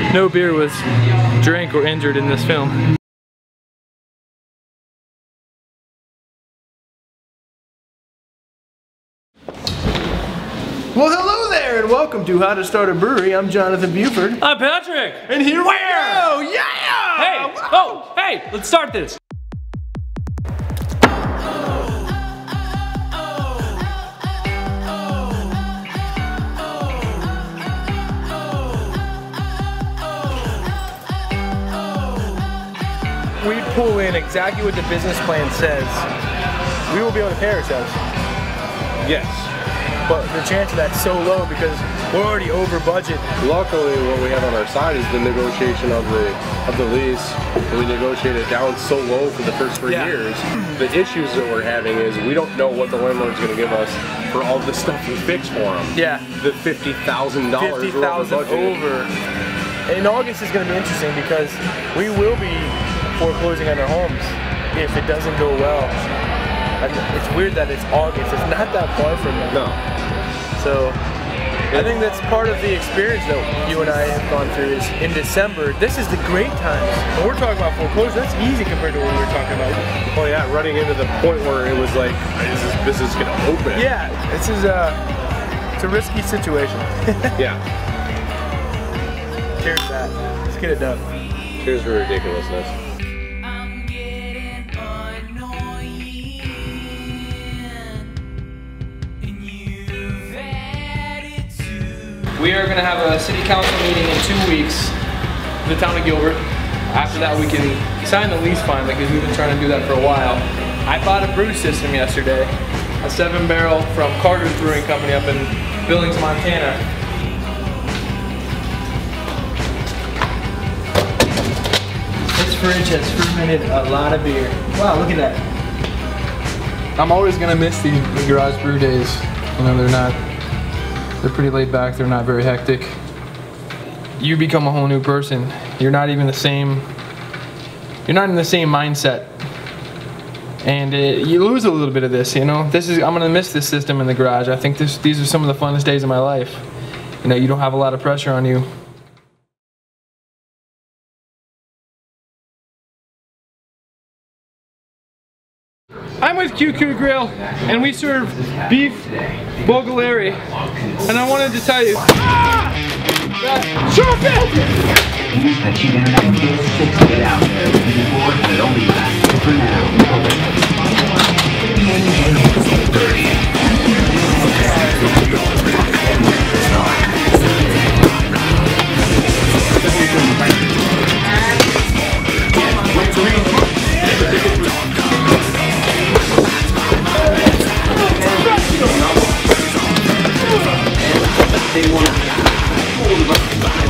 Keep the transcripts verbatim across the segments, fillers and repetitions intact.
No beer was drank or injured in this film. Well, hello there, and welcome to How to Start a Brewery. I'm Jonathan Buford. I'm Patrick! And here Where? we go! Yeah! Hey! Oh! Hey! Let's start this! We pull in exactly what the business plan says. We will be able to pay ourselves. Yes. But the chance of that's so low because we're already over budget. Luckily, what we have on our side is the negotiation of the of the lease. We negotiated it down so low for the first three Yeah. years. The issues that we're having is we don't know what the landlord's going to give us for all the stuff we fix for them. Yeah. The fifty thousand dollars. fifty thousand over. In August is going to be interesting because we will be foreclosing on our homes if it doesn't go well. And it's weird that it's August. It's not that far from now. No. So I think that's part of the experience that you and I have gone through is in December, this is the great times. When we're talking about foreclosure, that's easy compared to what we were talking about. Oh yeah, running into the point where it was like, is this business going to open? Yeah, this is a, it's a risky situation. Yeah. Cheers to that. Let's get it done. Cheers for ridiculousness. We are going to have a city council meeting in two weeks in the town of Gilbert. After that we can sign the lease finally because we've been trying to do that for a while. I bought a brew system yesterday, a seven barrel from Carter's Brewing Company up in Billings, Montana. This fridge has fermented a lot of beer. Wow, look at that. I'm always going to miss these garage brew days. You know, they're not They're pretty laid back, they're not very hectic. You become a whole new person. You're not even the same, you're not in the same mindset. And it, you lose a little bit of this, you know? This is, I'm gonna miss this system in the garage. I think this, these are some of the funnest days of my life. You know, you don't have a lot of pressure on you. I'm with Q Q Grill, and we serve beef bogalari, and I wanted to tell you, ah! Sharp it! That you don't have to six to get out there before it only lasts for now. They want to hold up.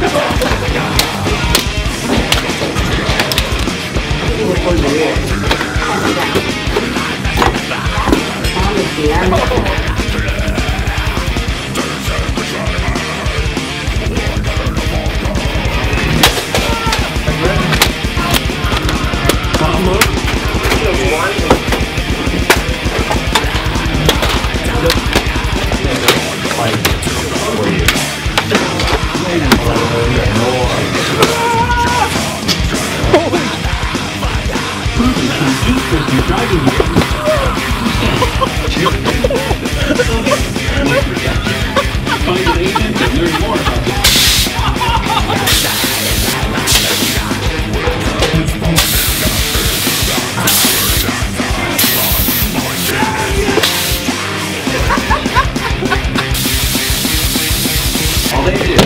All they do.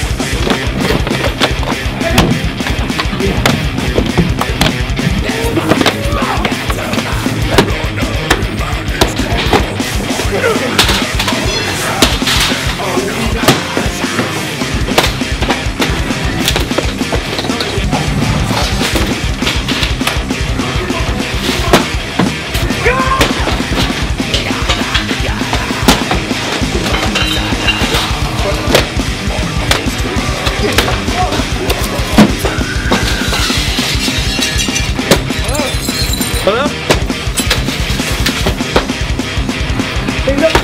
Hello? Hey, no.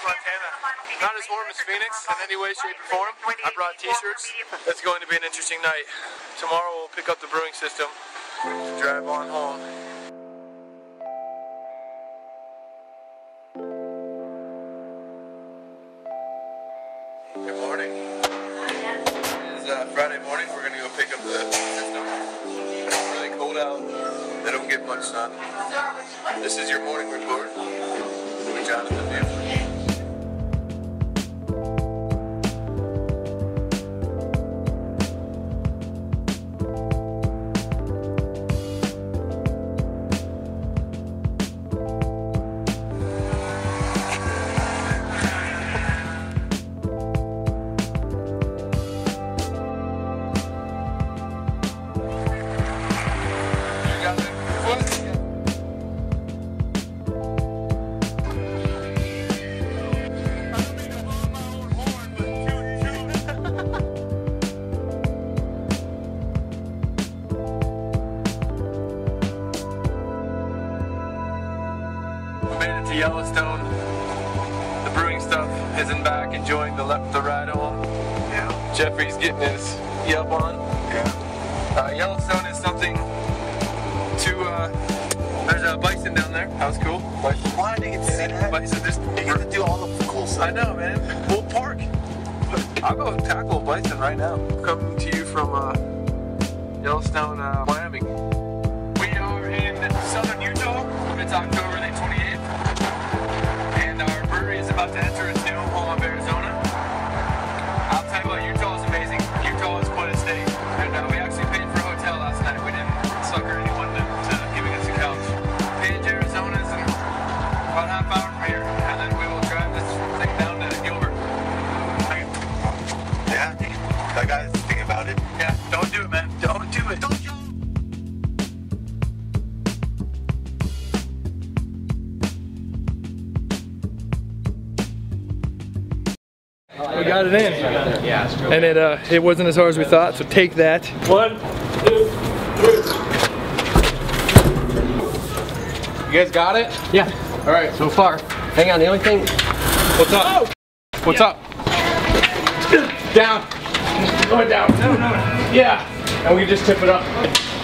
Montana. Not as warm as Phoenix in any way, shape, or form. I brought t-shirts. It's going to be an interesting night. Tomorrow we'll pick up the brewing system to drive on home. Good morning. It's uh, Friday morning. We're going to go pick up the system. It's really cold out. They don't get much sun. This is your morning report with Jonathan Buford. To Yellowstone. The brewing stuff isn't back, enjoying the left the ride home. Yeah. Jeffrey's getting his yelp on. Yeah. Uh, Yellowstone is something to uh there's a bison down there. That was cool. Bison. Why did you get to see that? Bison just you get to do all the cool stuff. I know, man. We'll park. I'll go tackle a bison right now. Coming to you from uh Yellowstone, uh, Wyoming. We are in southern Utah. It's October the twenty-eighth. About to enter its new home of Arizona. I'll tell you what, Utah is amazing. Utah is quite a state. And uh, we actually paid for a hotel last night. We didn't sucker anyone to, to giving us a couch. Page, Arizona is about a half hour from here. And then we will drive this thing down to Gilbert. Yeah, that guy's thinking about it. Yeah, don't do it, man. Don't do it. Don't do it. We got it in, and it uh, it wasn't as hard as we thought. So take that. One, two, three. You guys got it? Yeah. All right. So far. Hang on. The only thing. What's up? Oh. What's yeah. up? Down. Going down. No, no. Yeah. And we just tip it up.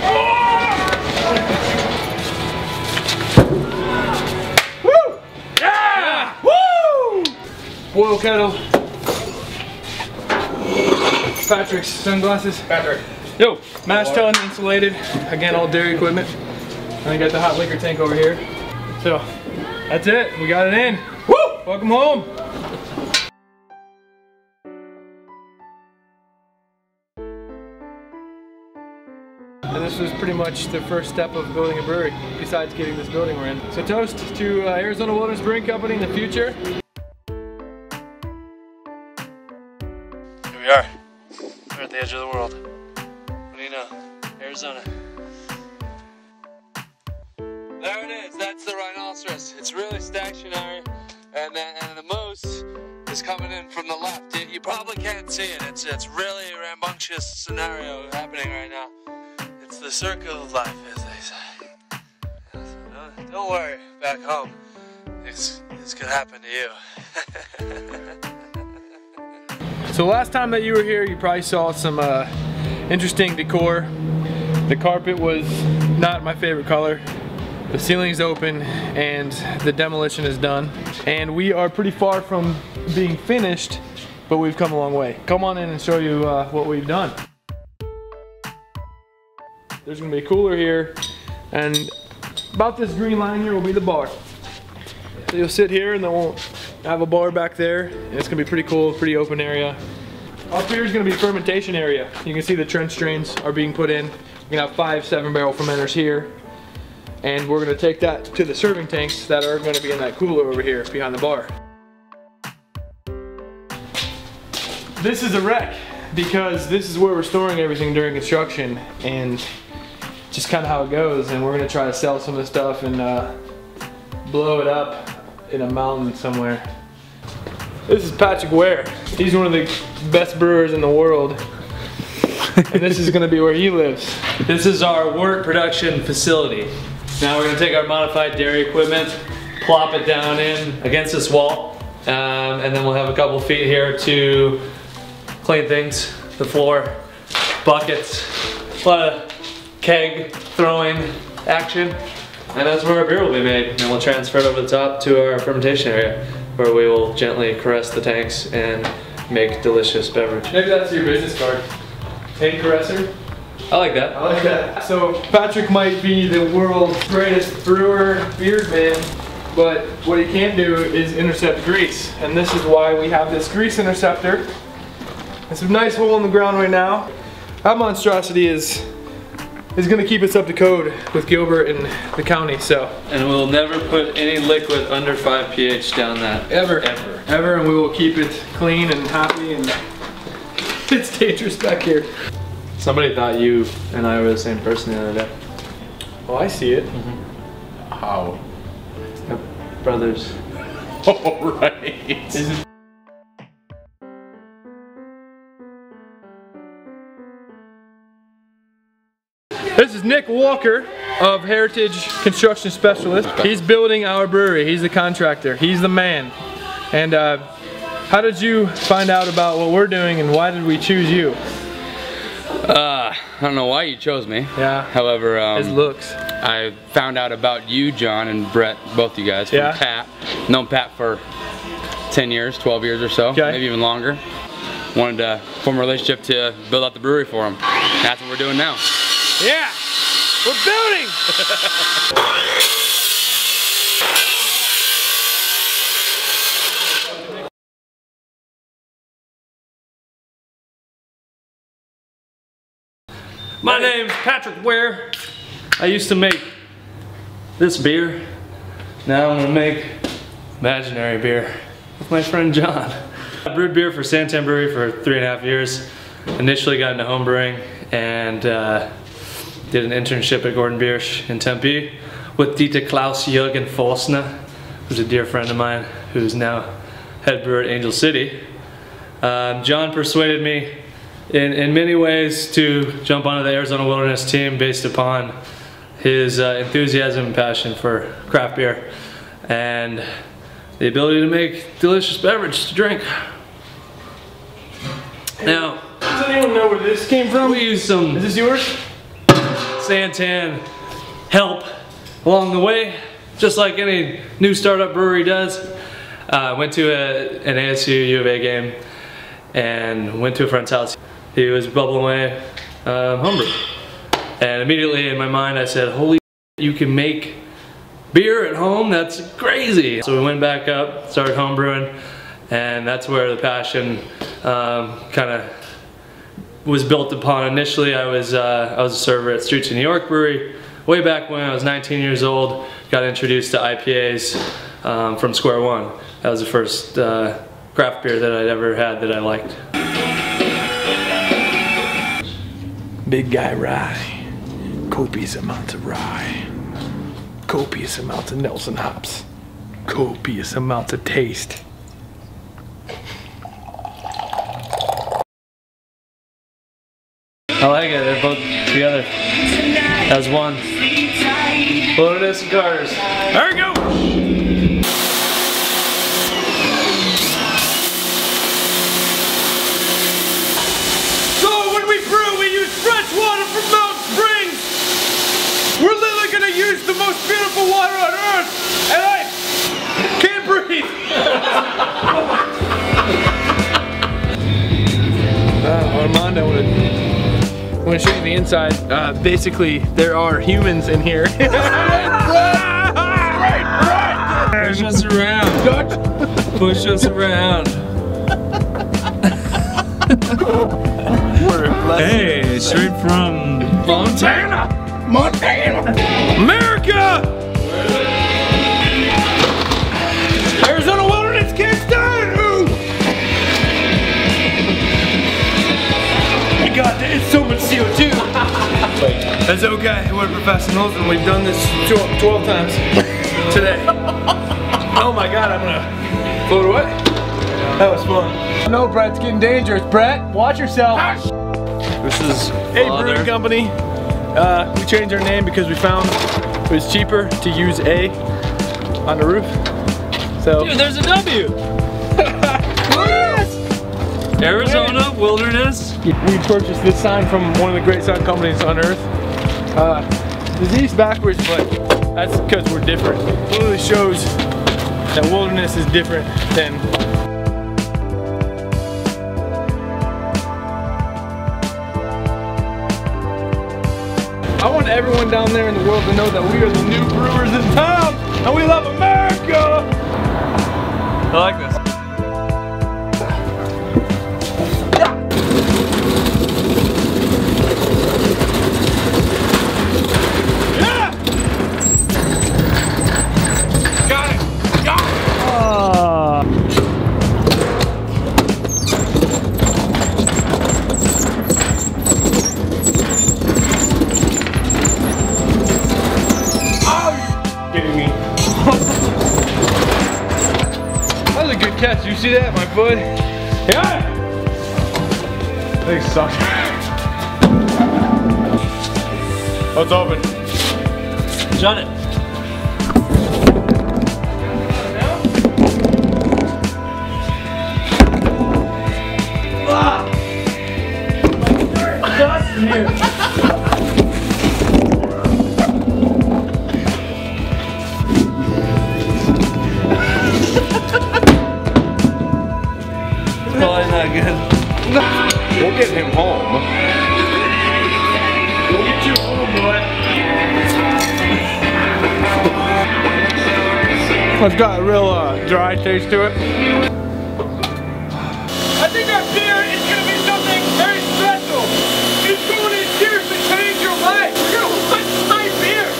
Woo! Yeah! Woo! Boil kettle. Patrick's sunglasses. Patrick. Yo, mash tun, insulated. Again, all dairy equipment. And I got the hot liquor tank over here. So, that's it. We got it in. Woo! Welcome home. And this was pretty much the first step of building a brewery, besides getting this building we're in. So toast to uh, Arizona Wilderness Brewing Company in the future. Here we are. We're at the edge of the world. What do you know? Arizona. There it is. That's the rhinoceros. It's really stationary, and then and the moose is coming in from the left. You, you probably can't see it. It's it's really a rambunctious scenario happening right now. It's the circle of life, as they say. So don't, don't worry. Back home, it's it's gonna happen to you. So last time that you were here, you probably saw some uh, interesting decor. The carpet was not my favorite color. The ceiling's open and the demolition is done. And we are pretty far from being finished, but we've come a long way. Come on in and show you uh, what we've done. There's gonna be a cooler here, and about this green line here will be the bar. So you'll sit here and then we'll have a bar back there, and it's gonna be pretty cool, pretty open area. Up here is gonna be a fermentation area. You can see the trench drains are being put in. We're gonna have five seven barrel fermenters here, and we're gonna take that to the serving tanks that are gonna be in that cooler over here behind the bar. This is a wreck because this is where we're storing everything during construction, and just kind of how it goes. And we're gonna try to sell some of the stuff and uh, blow it up in a mountain somewhere. This is Patrick Ware. He's one of the best brewers in the world. And this is gonna be where he lives. This is our wort production facility. Now we're gonna take our modified dairy equipment, plop it down in against this wall, Um, and then we'll have a couple feet here to clean things, the floor, buckets, a lot of keg throwing action. And that's where our beer will be made. And we'll transfer it over the top to our fermentation area, where we will gently caress the tanks and make delicious beverage. Maybe that's your business card. Tank caresser. I like that. I like that. So Patrick might be the world's greatest brewer, beardman, but what he can't do is intercept grease. And this is why we have this grease interceptor. It's a nice hole in the ground right now. That monstrosity is is gonna keep us up to code with Gilbert and the county, so. And we'll never put any liquid under five pH down that. Ever. Ever. Ever, and we will keep it clean and happy, and it's dangerous back here. Somebody thought you and I were the same person the other day. Oh, I see it. Mm-hmm. How? Brothers. Oh, right. Is it This is Nick Walker of Heritage Construction Specialist. He's building our brewery. He's the contractor. He's the man. And uh, how did you find out about what we're doing, and why did we choose you? Uh, I don't know why you chose me. Yeah. However, um, His looks. I found out about you, John, and Brett, both you guys, from Yeah. Pat. Known Pat for ten years, twelve years or so, Okay. maybe even longer. Wanted to form a relationship to build out the brewery for him. That's what we're doing now. Yeah, we're building! My name's Patrick Ware. I used to make this beer. Now I'm gonna make imaginary beer with my friend John. I brewed beer for Santan Brewery for three and a half years. Initially got into home brewing and uh, did an internship at Gordon Biersch in Tempe with Dieter Klaus Jürgen Forsner, who's a dear friend of mine, who's now head brewer at Angel City. Um, John persuaded me in, in many ways to jump onto the Arizona Wilderness team based upon his uh, enthusiasm and passion for craft beer and the ability to make delicious beverage to drink. Now, Does anyone know where this came from? we use some Is this yours? Santan help along the way, just like any new startup brewery does. I uh, went to a, an A S U U of A game and went to a friend's house. He was bubbling away uh, homebrew. And immediately in my mind I said, holy shit, you can make beer at home? That's crazy. So we went back up, started homebrewing, and that's where the passion um, kind of was built upon. Initially, I was uh, I was a server at Streets of New York Brewery. Way back when I was nineteen years old, got introduced to I P As um, from Square One. That was the first uh, craft beer that I'd ever had that I liked. Big guy rye. Copious amounts of rye. Copious amounts of Nelson hops. Copious amounts of taste. I like it, they're both together as one. Wilderness and Carter's. There we go! So when we brew, we use fresh water from Mountain Springs. We're literally gonna use the most beautiful water on earth, and I can't breathe. uh, Armando wanna I'm gonna show you the inside. Uh, basically, there are humans in here. Push us around. Push us around. Hey, straight from Montana! Montana! America! Arizona Wilderness can't stand who? My God, there's so much C O two. That's okay, we're professionals and we've done this twelve times today. Oh my God, I'm gonna float away. That was fun. No, Brett, it's getting dangerous. Brett, watch yourself. This is A Brewing Company. Uh, we changed our name because we found it was cheaper to use A on the roof. So Dude, there's a W. Wilderness. We purchased this sign from one of the great sign companies on earth. Uh, it's east backwards, but that's because we're different. It really shows that wilderness is different than I want everyone down there in the world to know that we are the new brewers in town and we love America! I like this. Yeah! Got it! Got it! Oh. Kidding me. That was a good catch. You see that, my bud? Yeah! They suck. Oh, it's open. Shut it. Ah! Dust in here. Probably not good. We'll get him home. We'll get you home, boy. It's got a real uh, dry taste to it. I think that beer is going to be something very special. It's going to seriously change your life. You're going to like my beer.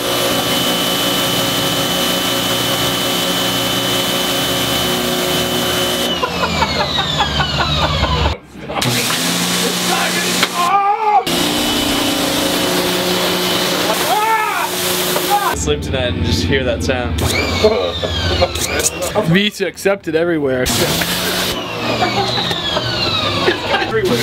Sleep tonight and just hear that sound. Visa accepted everywhere. Everywhere.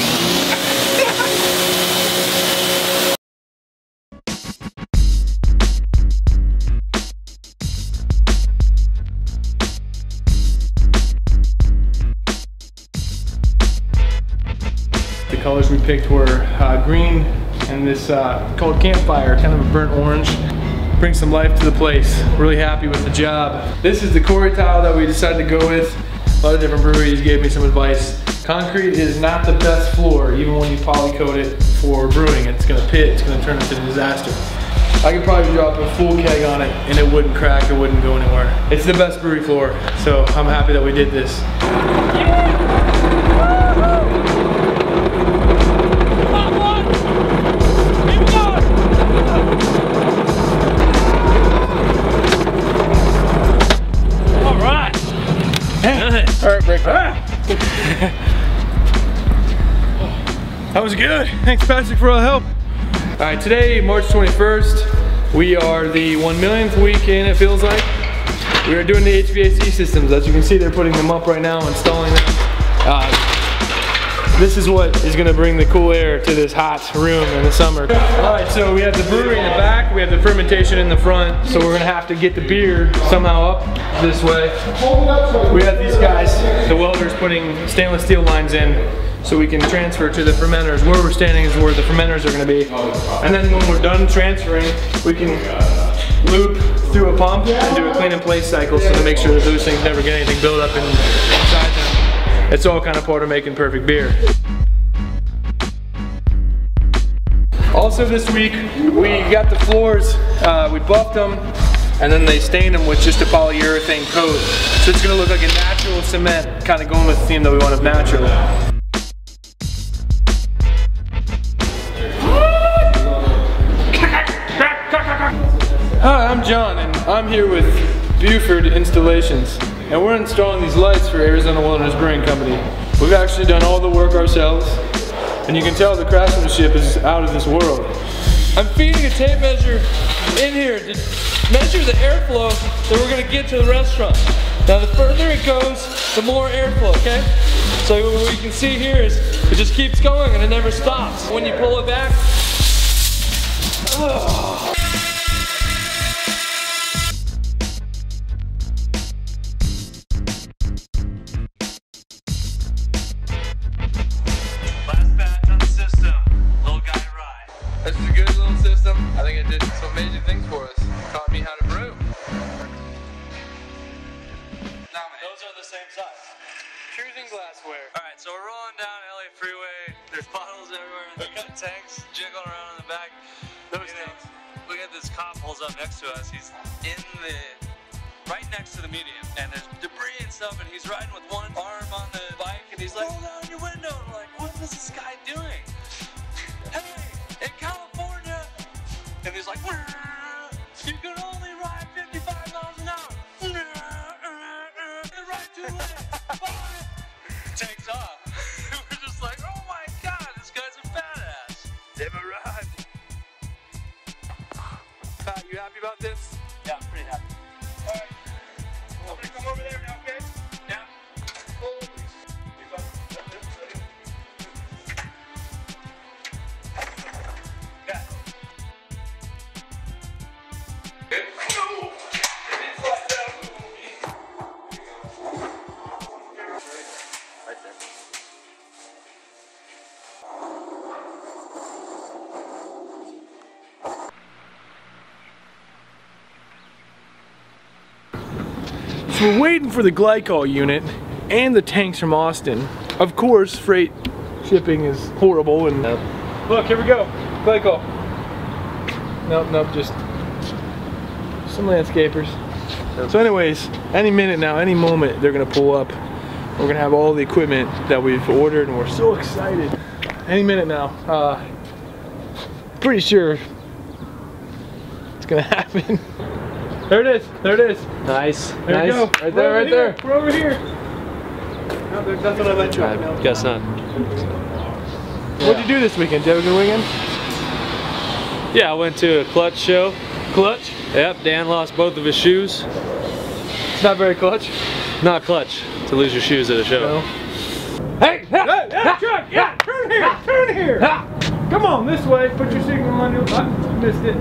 The colors we picked were uh, green and this uh, called Campfire, kind of a burnt orange. Bring some life to the place. Really happy with the job. This is the quarry tile that we decided to go with. A lot of different breweries gave me some advice. Concrete is not the best floor, even when you poly coat it for brewing. It's gonna pit, it's gonna turn into a disaster. I could probably drop a full keg on it and it wouldn't crack, it wouldn't go anywhere. It's the best brewery floor, so I'm happy that we did this. Alright, break that. That was good. Thanks, Patrick, for all the help. Alright, today, March twenty-first, we are the one millionth week in, it feels like. We are doing the H V A C systems. As you can see, they're putting them up right now, installing them. Uh, this is what is going to bring the cool air to this hot room in the summer. Alright, so we have the brewery in the back, we have the fermentation in the front, so we're going to have to get the beer somehow up this way. We have these guys, the welders, putting stainless steel lines in so we can transfer to the fermenters. Where we're standing is where the fermenters are going to be. And then when we're done transferring, we can loop through a pump and do a clean and place cycle so to make sure that those things never get anything built up inside them. It's all kind of part of making perfect beer. Also this week, we got the floors, uh, we buffed them, and then they stained them with just a polyurethane coat. So it's gonna look like a natural cement, kind of going with the theme that we want of natural. Hi, I'm John, and I'm here with Buford Installations. And we're installing these lights for Arizona Wilderness Brewing Company. We've actually done all the work ourselves, and you can tell the craftsmanship is out of this world. I'm feeding a tape measure in here to measure the airflow that we're gonna get to the restaurant. Now the further it goes, the more airflow, okay? So what you can see here is it just keeps going and it never stops. When you pull it back, oh. Choosing glassware. All right, so we're rolling down L A Freeway. There's bottles everywhere, and they got tanks jiggling around in the back. Those tanks. We got this cop pulls up next to us. He's in the right next to the median, and there's debris and stuff, and he's riding with one arm on the bike, and he's like, roll down your window. And we're like, what is this guy doing? Hey, in California, and he's like, you can only ride fifty-five miles an hour. Right to it. Takes off. We're just like, oh my god, this guy's a badass. They've arrived. Pat, you happy about this? Yeah, I'm pretty happy. Alright. I'm gonna come over there now, okay? Yeah. Holy yeah. No! It's like that movie. Right there. So we're waiting for the glycol unit and the tanks from Austin. Of course, freight shipping is horrible and uh, look, here we go, glycol. Nope, nope, just some landscapers. So anyways, any minute now, any moment, they're gonna pull up. We're gonna have all the equipment that we've ordered and we're so excited. Any minute now. Uh, pretty sure it's gonna happen. There it is, there it is. Nice. There nice. we go. Right We're there, over right here. there. We're over here. No, there's nothing on that truck. I guess not. What'd you do this weekend? Did you have a good weekend? Yeah, I went to a clutch show. Clutch? Yep, Dan lost both of his shoes. It's not very clutch. Not clutch to lose your shoes at a show. No. Hey! Hey! Hey! Truck! Yeah! Turn here! Turn here! Come on, this way. Put your signal on your... I missed it.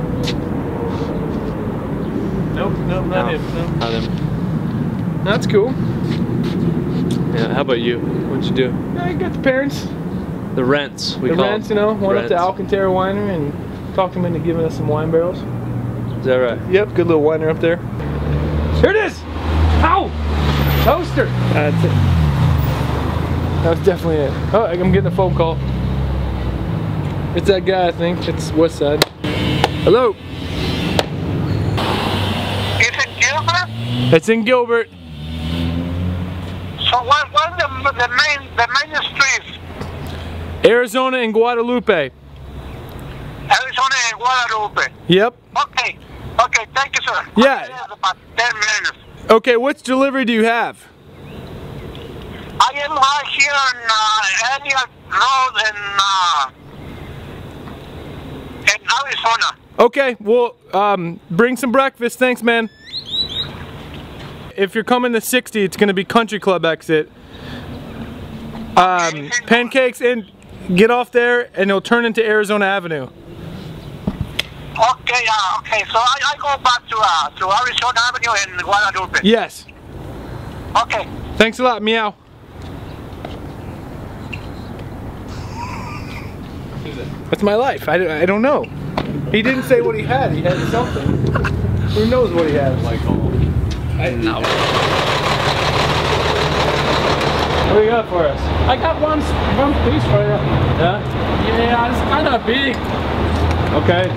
Nope, nope, not No, him. No. Not him. That's cool. Yeah, how about you? What'd you do? Yeah, you got the parents. The rents. We the call rents, them. you know. Went up to Rents. Alcantara Winery and talked them into giving us some wine barrels. Is that right? Yep, good little winery up there. Here it is! Ow! Toaster! That's it. That was definitely it. Oh, I'm getting a phone call. It's that guy, I think. It's West Side. Hello? Is it Gilbert? It's in Gilbert. So what what's the the main the main streets? Arizona and Guadalupe. Arizona and Guadalupe. Yep. Okay. Okay, thank you, sir. Yeah. It's about ten minutes. Okay, which delivery do you have? I am right here on uh, Elliott Road in uh, in Arizona. Okay, well, um, bring some breakfast. Thanks, man. If you're coming to sixty, it's going to be Country Club exit. Um, pancakes, and get off there, and it'll turn into Arizona Avenue. Okay, uh, okay. So I, I go back to uh, to Arizona Avenue in Guadalupe. Yes. Okay. Thanks a lot. Meow. That's my life. I, I don't know. He didn't say what he had. He had something. Who knows what he has? Like, I, no. What do you got for us? I got one one piece for you. Yeah? Yeah, it's kind of big. Okay.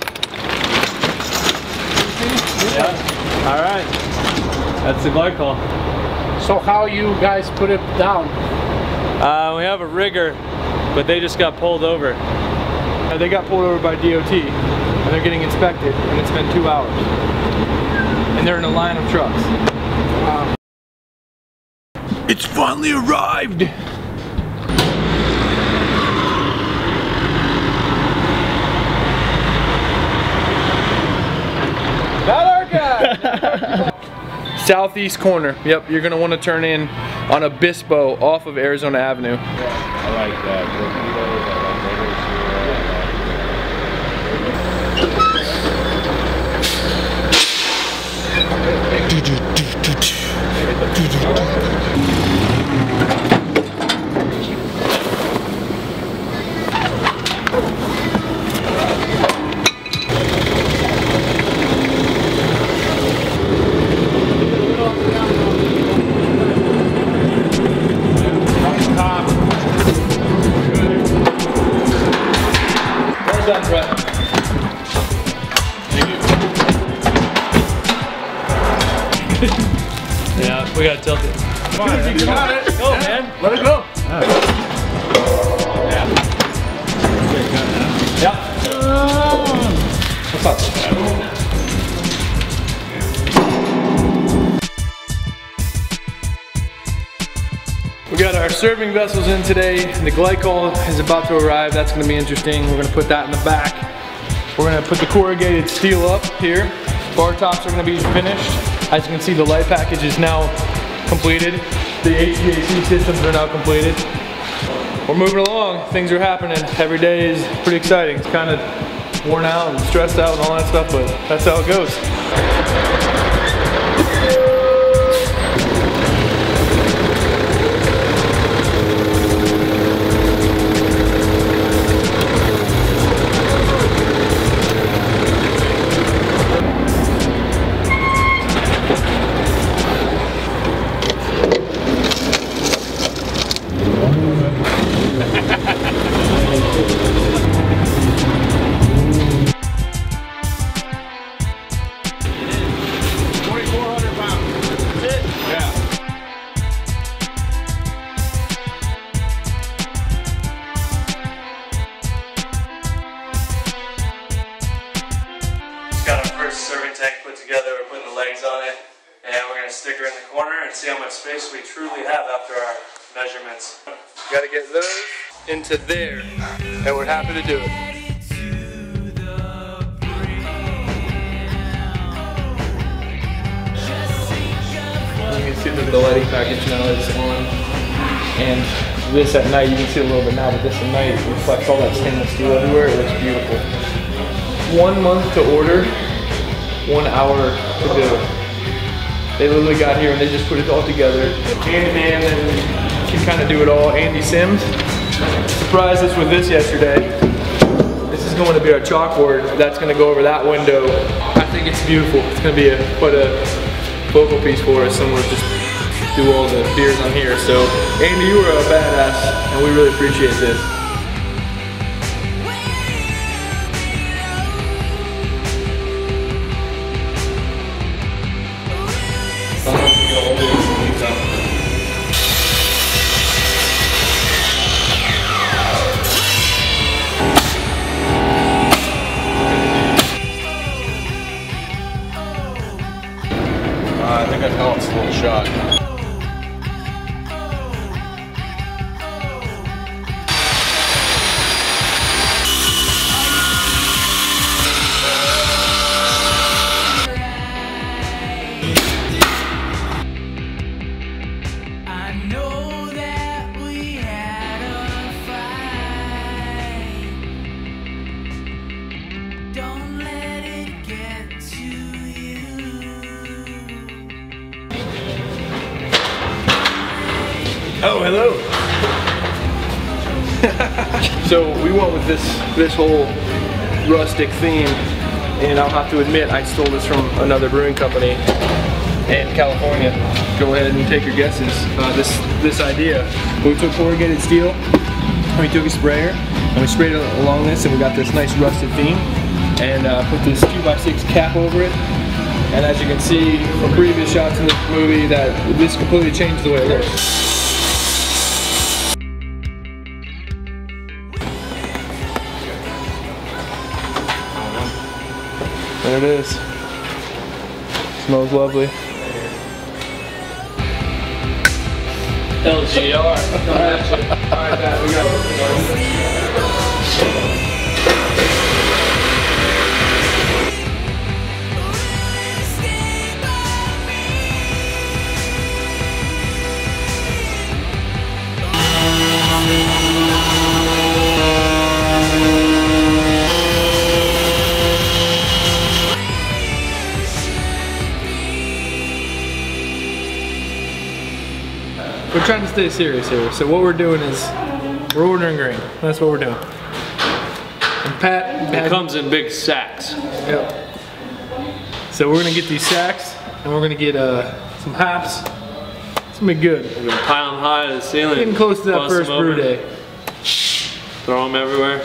Yeah. All right. That's the glycol. So how you guys put it down? Uh, we have a rigger, but they just got pulled over. Uh, they got pulled over by D O T, and they're getting inspected, and it's been two hours. And they're in a line of trucks. Wow. It's finally arrived! Not our guy! Southeast corner. Yep, you're gonna want to turn in on Obispo off of Arizona Avenue. I like that. gotta tilt it. Come on, you got it. Go, man. Let it go. Yeah. What's up? We got our serving vessels in today. The glycol is about to arrive. That's gonna be interesting. We're gonna put that in the back. We're gonna put the corrugated steel up here. Bar tops are gonna be finished. As you can see, the light package is now completed. The H V A C systems are now completed. We're moving along. Things are happening. Every day is pretty exciting. It's kind of worn out and stressed out and all that stuff, but that's how it goes. Got our first serving tank put together, we're putting the legs on it, and we're going to stick her in the corner and see how much space we truly have after our measurements. Got to get those into there, and we're happy to do it. You can see that the lighting package now is on, and this at night, you can see a little bit now, but this at night reflects all that stainless steel everywhere. It looks beautiful. One month to order, one hour to do. They literally got here and they just put it all together. Andy Man and can kind of do it all. Andy Sims surprised us with this yesterday. This is going to be our chalkboard. That's going to go over that window. I think it's beautiful. It's going to be a, quite a focal piece for us, and we'll just do all the beers on here. So Andy, you were a badass, and we really appreciate this. Uh, I think that helps a little shot. Oh, hello. So we went with this this whole rustic theme, and I'll have to admit I stole this from another brewing company in California. Go ahead and take your guesses. Uh, this this idea. We took corrugated steel, and we took a sprayer, and we sprayed it along this, and we got this nice rusted theme, and uh, put this two by six cap over it. And as you can see from previous shots in the movie, that this completely changed the way it looks. There it is. Smells lovely. L G R. Alright, Pat, we got it. We're trying to stay serious here. So what we're doing is we're ordering grain. That's what we're doing. And Pat, It comes in big sacks. Yep. So we're gonna get these sacks, and we're gonna get uh, some hops. It's gonna be good. We're gonna pile them high to the ceiling. Getting close to that bust first them brew open, day. Throw them everywhere.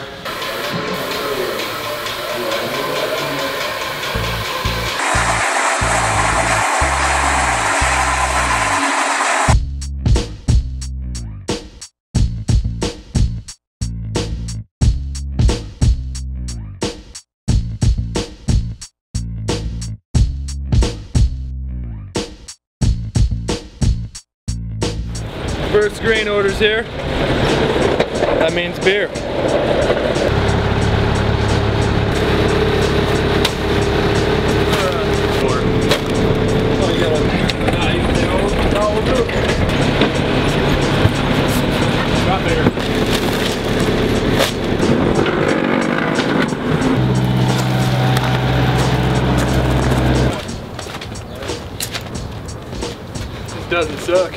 First grain orders here. That means beer. This doesn't suck.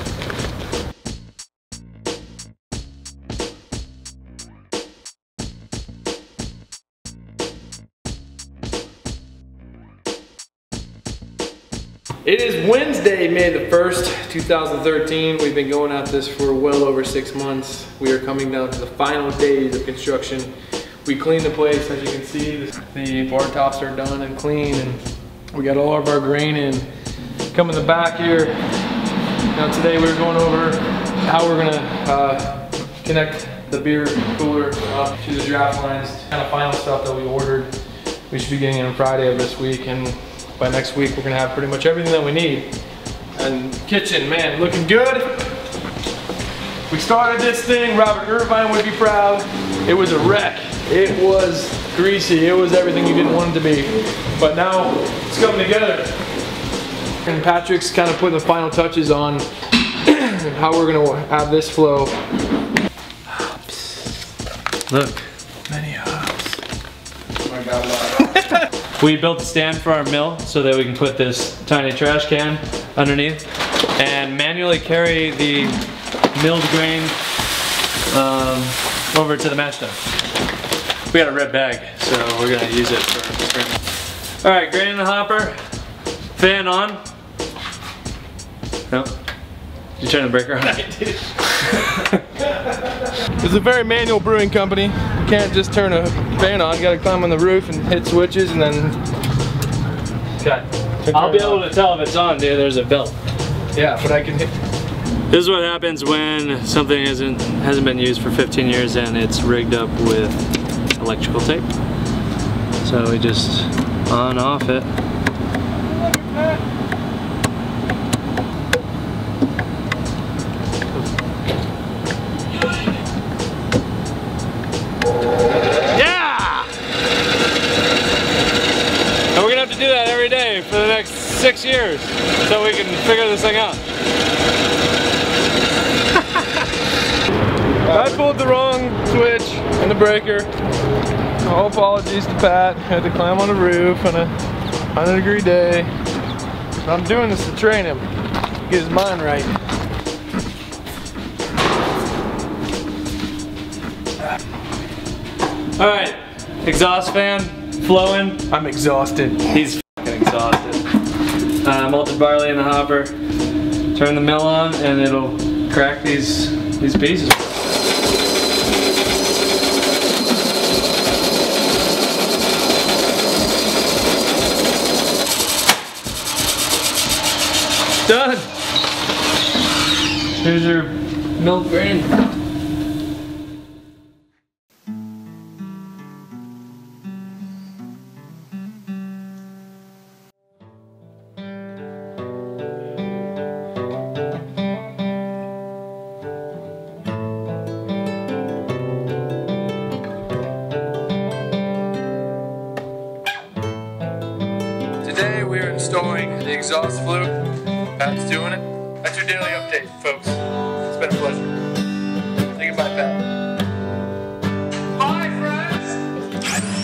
It is Wednesday, May the first, two thousand thirteen. We've been going at this for well over six months. We are coming down to the final days of construction. We cleaned the place, as you can see. The bar tops are done and clean, and we got all of our grain in. Come in the back here. Now today we're going over how we're gonna uh, connect the beer cooler up to the draft lines. Kind of final stuff that we ordered. We should be getting in Friday of this week, and by next week we're gonna have pretty much everything that we need. And kitchen, man, looking good. We started this thing, Robert Irvine would be proud. It was a wreck. It was greasy. It was everything you didn't want it to be. But now it's coming together. And Patrick's kind of putting the final touches on how we're gonna have this flow. Look. Many hops. Oh my God, wow. We built a stand for our mill so that we can put this tiny trash can underneath and manually carry the milled grain um, over to the mash tun. We got a red bag, so we're gonna use it for grain. All right, grain in the hopper, fan on. No, you turn the breaker on. I did. It's a very manual brewing company. You can't just turn a fan on. You gotta climb on the roof and hit switches and then... Okay. I'll be able to tell if it's on, dude. There's a belt. Yeah, but I can hit... This is what happens when something isn't, hasn't been used for fifteen years and it's rigged up with electrical tape. So we just on off it. Do that every day for the next six years so we can figure this thing out. I pulled the wrong switch in the breaker. All apologies to Pat. I had to climb on the roof on a one hundred degree day. But I'm doing this to train him, get his mind right. All right, exhaust fan flowing. I'm exhausted. He's fucking exhausted. Uh, malted barley in the hopper. Turn the mill on and it'll crack these these pieces. Done. Here's your milled grain. Today we are installing the exhaust flute. Pat's doing it. That's your daily update, folks. It's been a pleasure. Say goodbye, Pat. Bye, friends!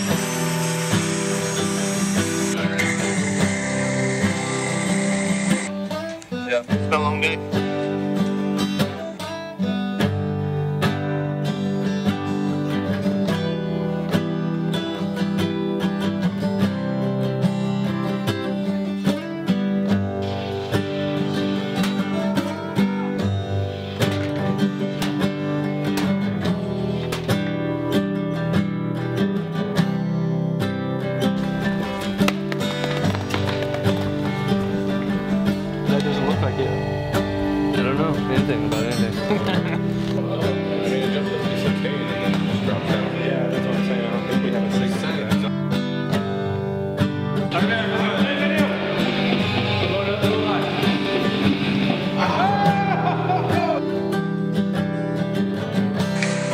Yeah, it's been a long day. anything about anything.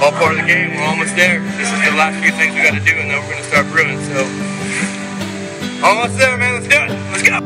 all part of the game. We're almost there. This is the last few things we got to do, and then we're going to start brewing. So, almost there, man. Let's do it. Let's go.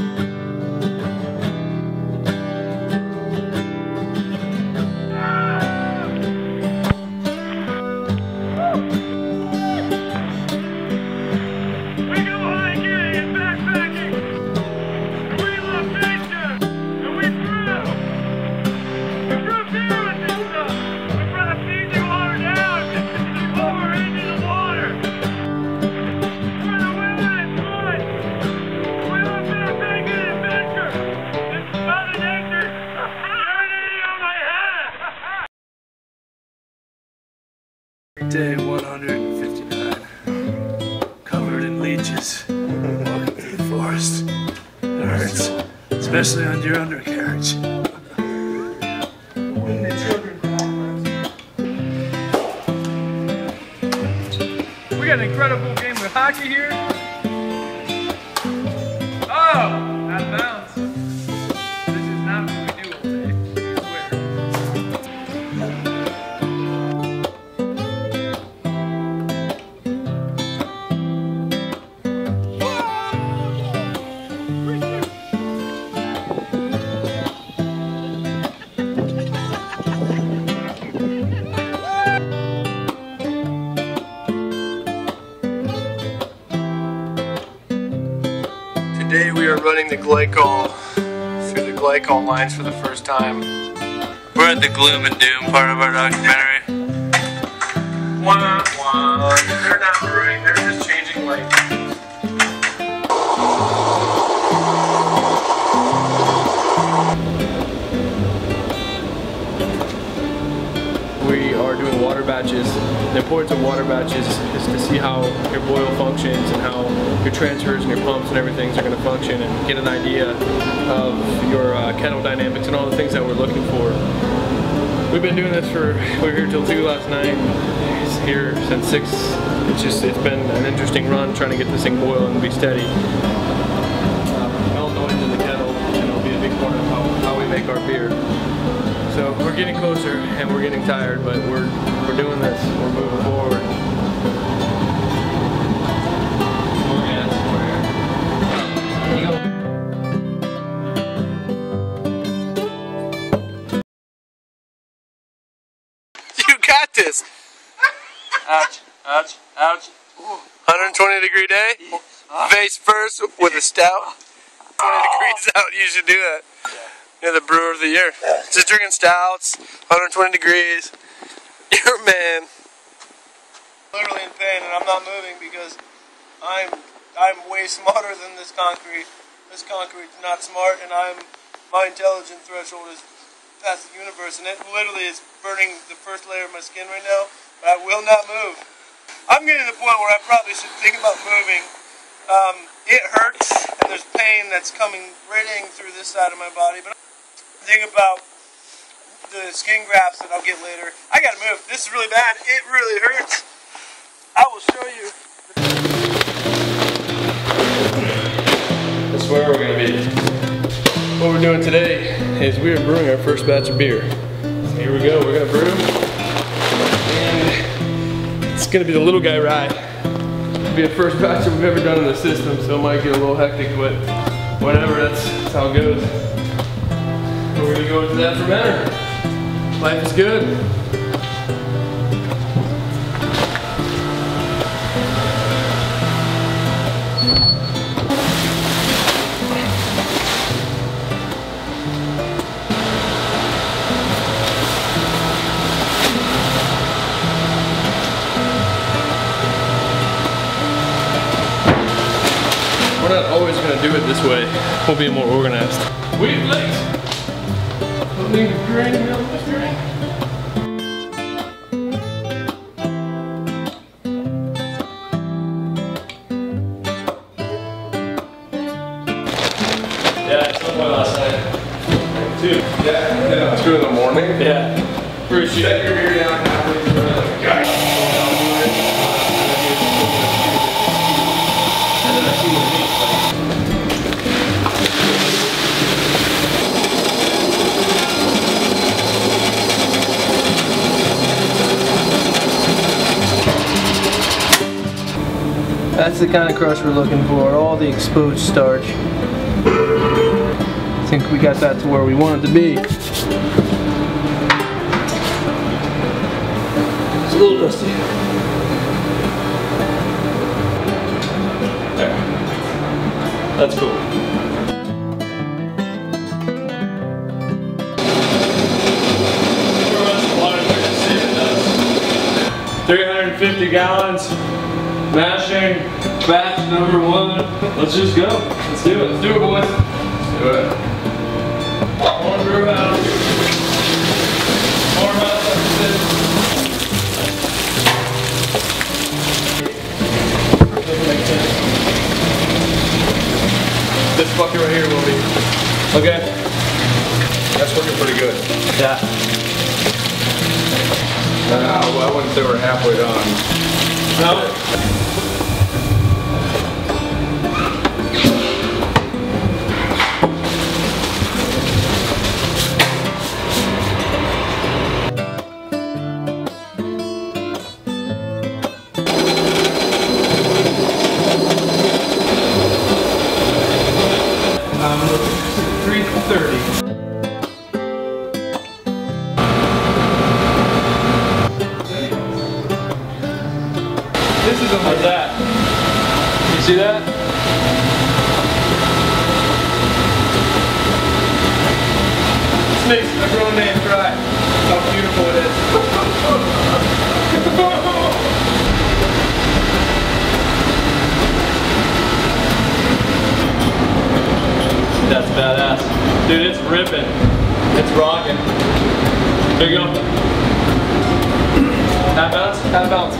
Day one hundred fifty-nine, covered in leeches, walking through the forest. It hurts, especially on your undercarriage. We got an incredible game of hockey here. Oh, out of bounds. This is not what we do all day, I swear. Today we are running the glycol through the glycol lines for the first time. We're at the gloom and doom part of our documentary. Wah, wah. They're not brewing, they're just changing lights. We are doing water batches. The importance of water batches is to see how your boil functions and how your transfers and your pumps and everything are going to function, and get an idea of your uh, kettle dynamics and all the things that we're looking for. We've been doing this for, we were here till two last night. It's here since six. It's just, it's been an interesting run trying to get this thing boiling and be steady. Uh, no noise in the kettle, and it'll be a big part of how, how we make our beer. So we're getting closer and we're getting tired, but we're we're doing this. We're moving forward. More gas, more air. You got this. Ouch! Ouch! Ouch! one hundred twenty degree day. Face first with a stout. twenty degrees out. You should do that. You're the brewer of the year. Just drinking stouts, one hundred twenty degrees. You're a man. Literally in pain, and I'm not moving because I'm I'm way smarter than this concrete. This concrete's not smart, and I'm my intelligence threshold is past the universe, and it literally is burning the first layer of my skin right now. But I will not move. I'm getting to the point where I probably should think about moving. Um, it hurts, and there's pain that's coming radiating through this side of my body. But thing about the skin grafts that I'll get later. I gotta move. This is really bad. It really hurts. I will show you. That's where we're gonna be. What we're doing today is we are brewing our first batch of beer. So here we go. We're gonna brew, and it's gonna be the little guy ride. It'll be the first batch that we've ever done in the system, so it might get a little hectic, but whatever. That's, that's how it goes. We're gonna go into that fermenter. Life is good. We're not always gonna do it this way. We'll be more organized. We've late. Leave the drain down this drain. Yeah, it's one point last night. Two. Yeah, yeah. Two in the morning? Yeah. Bruce, you set your beer down halfway through. Like, gosh. And then I see the meat. That's the kind of crush we're looking for, all the exposed starch. I think we got that to where we want it to be. It's a little rusty. There. That's cool. three hundred fifty gallons, mashing, batch number one. Let's just go. Let's do it. Let's do it, boys. Let's do it. More brew house. More house This bucket right here will be. Okay. That's looking pretty good. Yeah. Uh, well, I wouldn't say we're halfway done. No? Um, three thirty. This is like that. You see that? This makes a grown man cry. That's how beautiful it is. That's badass. Dude, it's ripping. It's rocking. There you go. Half ounce? Half ounce.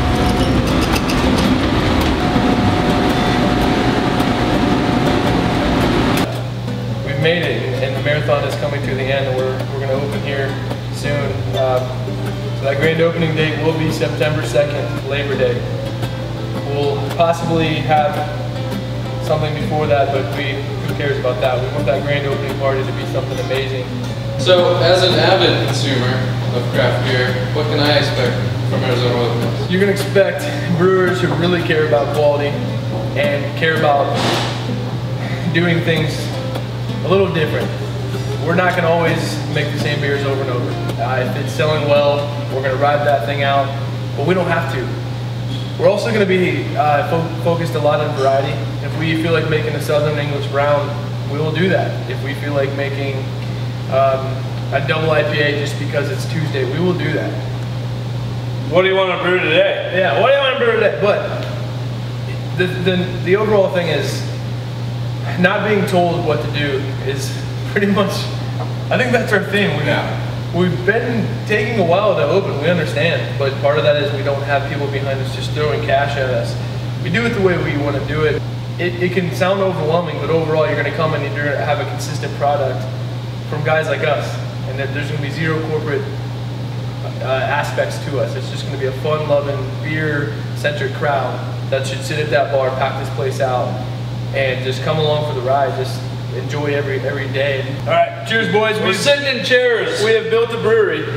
We've made it, and the marathon is coming to the end, and we're, we're going to open here soon. Um, so that grand opening date will be September second, Labor Day. We'll possibly have something before that, but we, who cares about that? We want that grand opening party to be something amazing. So, as an avid consumer of craft beer, what can I expect from Arizona Wilderness? You're going to expect brewers who really care about quality and care about doing things a little different. We're not going to always make the same beers over and over. Uh, if it's selling well, we're going to ride that thing out, but we don't have to. We're also going to be uh, fo focused a lot on variety. If we feel like making a Southern English brown, we will do that. If we feel like making um, a double I P A just because it's Tuesday, we will do that. What do you want to brew today? Yeah, what do you want to brew today? But the, the, the overall thing is not being told what to do is pretty much, I think that's our thing. We, Yeah. We've been taking a while to open, we understand, but part of that is we don't have people behind us just throwing cash at us. We do it the way we want to do it. It, it can sound overwhelming, but overall you're going to come and you're going to have a consistent product from guys like us. And that there's going to be zero corporate uh, aspects to us. It's just going to be a fun-loving, beer-centric crowd that should sit at that bar, pack this place out, and just come along for the ride. Just enjoy every every day. All right, cheers, boys. We're sitting in chairs. We have built a brewery.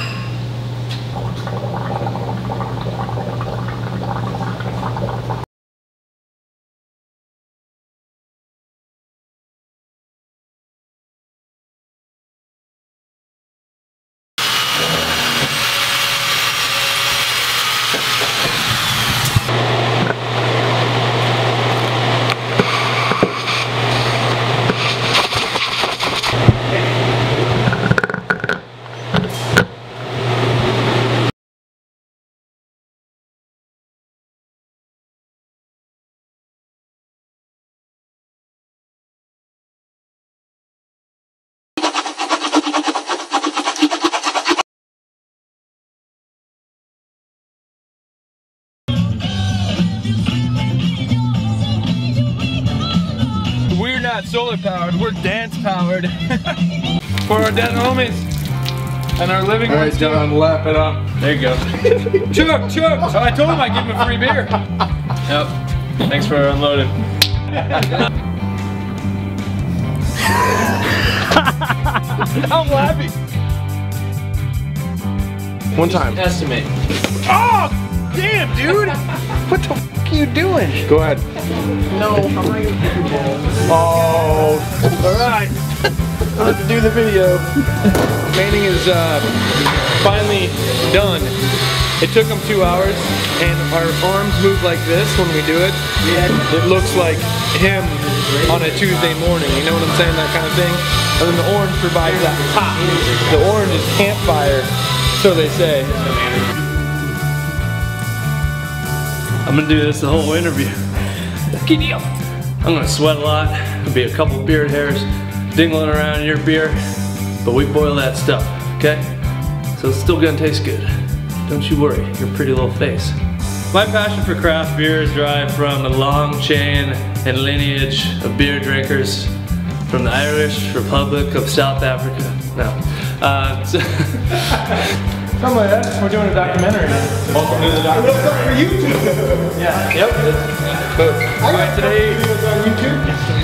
We're not solar powered, we're dance powered. For our dead homies and our living ones. Alright, John, lap it up. There you go. Chug, chug! So I told him I'd give him a free beer. Yep. Thanks for unloading. I'm laughing. One time. Estimate. Oh! damn, dude! What the f are you doing? Go ahead. No, I'm not gonna do the ball. Oh, alright. Let's do the video. Painting is uh, finally done. It took him two hours, and our arms move like this when we do it. It looks like him on a Tuesday morning, you know what I'm saying, that kind of thing. And then the orange provides that pop. The orange is campfire, so they say. I'm gonna do this the whole interview. Giddy up. I'm gonna sweat a lot. There'll be a couple beard hairs dingling around in your beer, but we boil that stuff, okay? So it's still gonna taste good. Don't you worry, your pretty little face. My passion for craft beer is derived from a long chain and lineage of beer drinkers from the Irish Republic of South Africa. No. Uh, so Something like that. We're doing a documentary now. Welcome to the documentary. For YouTube. Yeah. Yep. Both. All right, today. Videos on YouTube.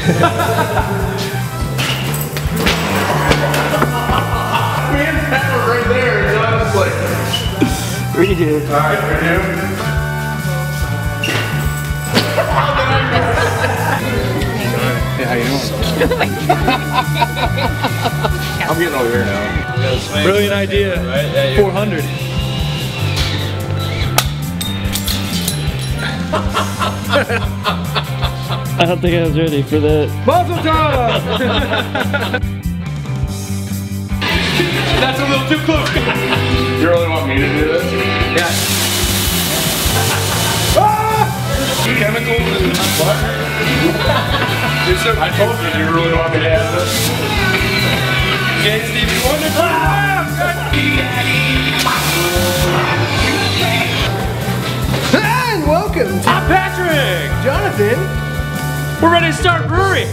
Man, that right there. It's honestly. Redo. All right, redo. Hey, how you doing? I'm getting over here now. brilliant idea. Right? four hundred. I don't think I was ready for that. Mazel tov! That's a little too close. You really want me to do this? Yeah. Ah! Chemicals and what? I told you you really want me to have this. Okay, Stevie Wonder. Ah! And welcome to Patrick! Jonathan. We're ready to start brewery.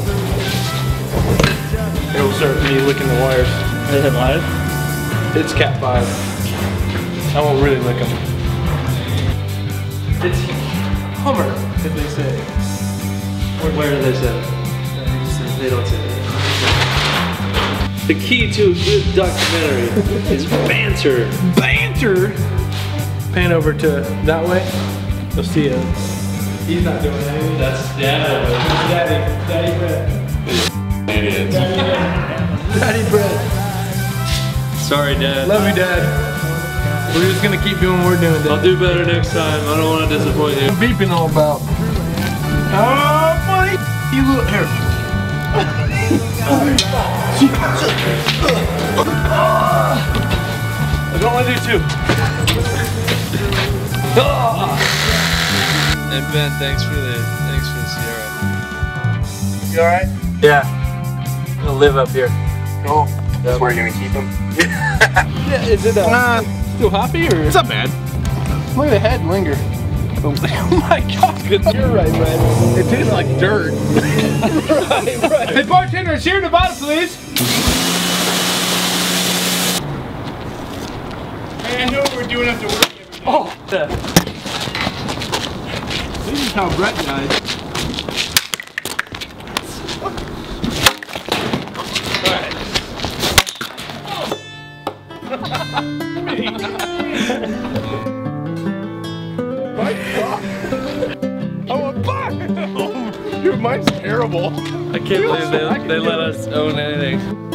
It'll start me licking the wires. Is it live? It's cat five. I won't really lick them. It's Hummer, if they say. Where, where do they say it? They don't say that. The key to a good documentary is banter. Banter! Pan over to that way. You'll see it. He's not doing anything. That's yeah. Daddy. Daddy bread. Idiots. Daddy bread. Sorry, Dad. Love you, Dad. We're just gonna keep doing what we're doing, Dad. I'll do better next time. I don't want to disappoint you. What's beeping all about? Oh, buddy! You little here. I don't want to do two. And Ben, thanks for the thanks for the Sierra. You alright? Yeah. I'm gonna live up here. Cool. That's where you're gonna keep them? Yeah, is it uh, still hoppy or? It's not bad. Look at the head linger. Oh my god, you're right, man. It tastes like dirt. Right, right. Hey, bartender, a cheer to bottom, please. Hey, I know what we're doing after work every day. Oh, yeah. This is how Brett died. Oh, a buck! Dude, mine's terrible. I can't believe they, they let us own anything.